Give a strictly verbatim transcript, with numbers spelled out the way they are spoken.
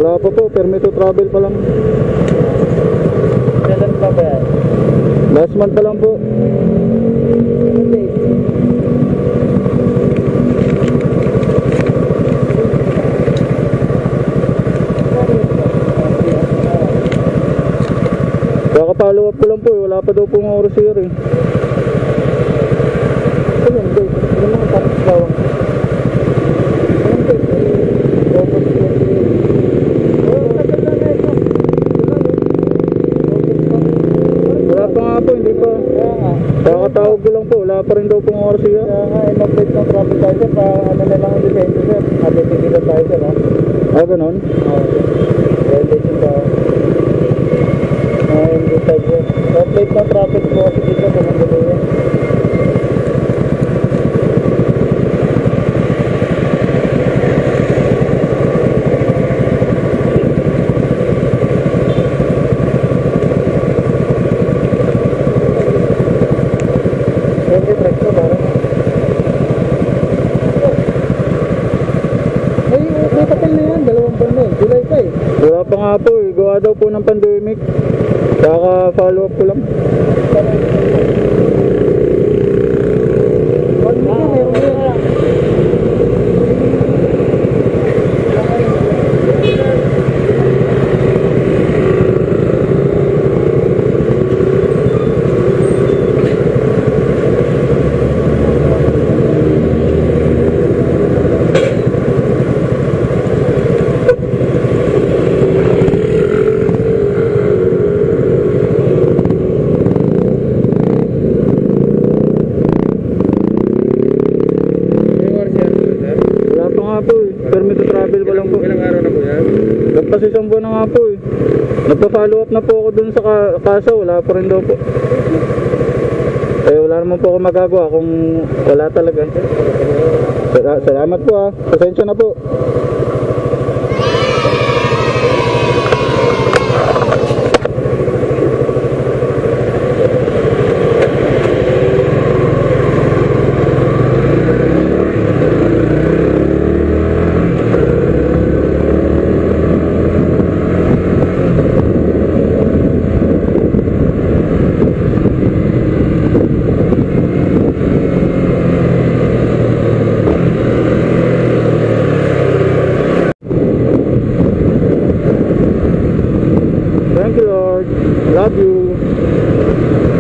Wala pa po, permit to travel pa lang. Kailan pa ba yan? Last month pa lang po. Kaka-follow up ko lang po eh, wala pa daw pong oras here eh. Ayun, guys. Ano mga tapos daw? Ayun, guys. Robot twenty-eight. Oh, tagal na na ito. Wala pa nga po, hindi pa. Kaya nga. Kakatawag ko lang po, wala pa rin daw pong oras here. Kaya nga, in-update ng traffic tayo sir. Pa ano na lang ang lisensya sir. Matitigil tayo sir ha. Ah, ganon? Oo. Violation ba? Ah, hindi tayo sir. Update ng traffic po kasi dito kung ang gulo yan. twenty trucks ko ba? Ay, may kapal na yan. Dalawang buwan na eh. July pa eh. Wala pa nga po eh, gawa daw po ng pandemic. Kaka-follow up ko lang. One week na meron na yan. Wala pa nga po eh, permit to travel ko lang po. Ilang araw na po yan? Nagpasisang buwan na nga po eh. Nagpa-follow up na po ako dun sa ka- kaso, wala pa rin daw po. Eh wala naman po ako magagawa kung wala talaga. Sal- Salamat po ah, pasensya na po. Thank you Lord, love you.